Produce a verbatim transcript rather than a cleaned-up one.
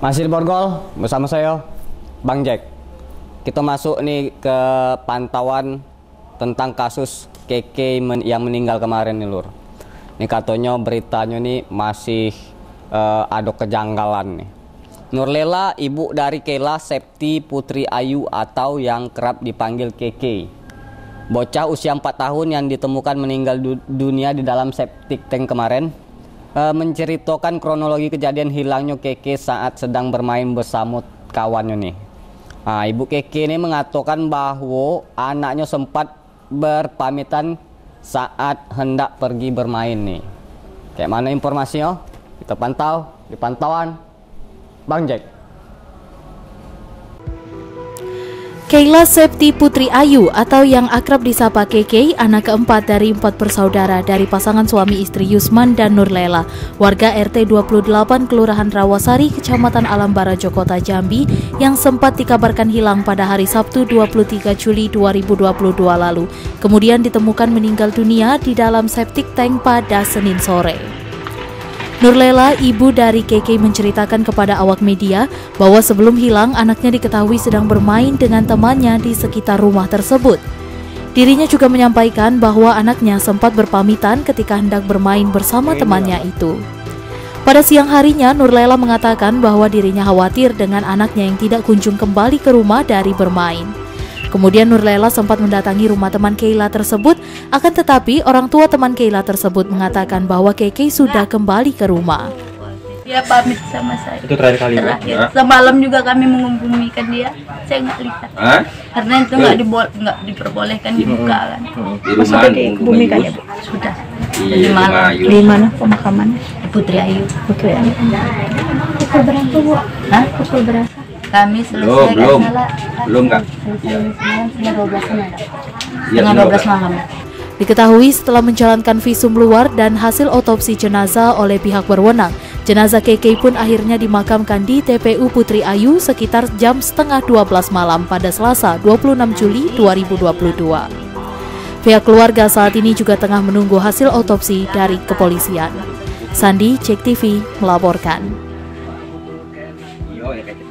Masih di Borgol bersama saya Bang Jack. Kita masuk nih ke pantauan tentang kasus Keke men yang meninggal kemarin nih Lur. Ini katanya beritanya nih masih uh, ada kejanggalan nih. Nurlela, ibu dari Kela Septi Putri Ayu atau yang kerap dipanggil Keke, bocah usia empat tahun yang ditemukan meninggal du dunia di dalam septic tank kemarin, menceritakan kronologi kejadian hilangnya Keke saat sedang bermain bersama kawannya nih. Nah, ibu Keke ini mengatakan bahwa anaknya sempat berpamitan saat hendak pergi bermain nih. Kayak mana informasinya? Kita pantau di pantauan Bang Jack. Kela Septi Putri Ayu atau yang akrab disapa Keke, anak keempat dari empat bersaudara dari pasangan suami istri Yusman dan Nurlela, warga R T dua puluh delapan Kelurahan Rawasari, Kecamatan Alambarajo, Kota Jambi, yang sempat dikabarkan hilang pada hari Sabtu dua puluh tiga Juli dua ribu dua puluh dua lalu, kemudian ditemukan meninggal dunia di dalam septic tank pada Senin sore. Nurlela, ibu dari Keke, menceritakan kepada awak media bahwa sebelum hilang anaknya diketahui sedang bermain dengan temannya di sekitar rumah tersebut. Dirinya juga menyampaikan bahwa anaknya sempat berpamitan ketika hendak bermain bersama temannya itu. Pada siang harinya, Nurlela mengatakan bahwa dirinya khawatir dengan anaknya yang tidak kunjung kembali ke rumah dari bermain. Kemudian Nurlela sempat mendatangi rumah teman Kela tersebut, akan tetapi orang tua teman Kela tersebut mengatakan bahwa Keke sudah kembali ke rumah. Dia pamit sama saya. Itu terakhir kali. Terakhir. Semalam juga kami menghubungikan dia, saya nggak lihat. Hah? Karena itu nggak dibol nggak diperbolehkan dibuka kan. Sudah dihubungikan ya Bu? Sudah. Di malam. Di mana pemakamannya? Putri Ayu. Putri Ayu. Pukul berapa Bu? Hah? Pukul berapa? Kami selesai belum, salah, belum kak. Setengah dua belas malam. Setengah dua belas malam. Diketahui setelah menjalankan visum luar dan hasil otopsi jenazah oleh pihak berwenang, jenazah Keke pun akhirnya dimakamkan di T P U Putri Ayu sekitar jam setengah dua belas malam pada Selasa dua puluh enam Juli dua ribu dua puluh dua. Pihak keluarga saat ini juga tengah menunggu hasil otopsi dari kepolisian. Sandi, Cek T V melaporkan.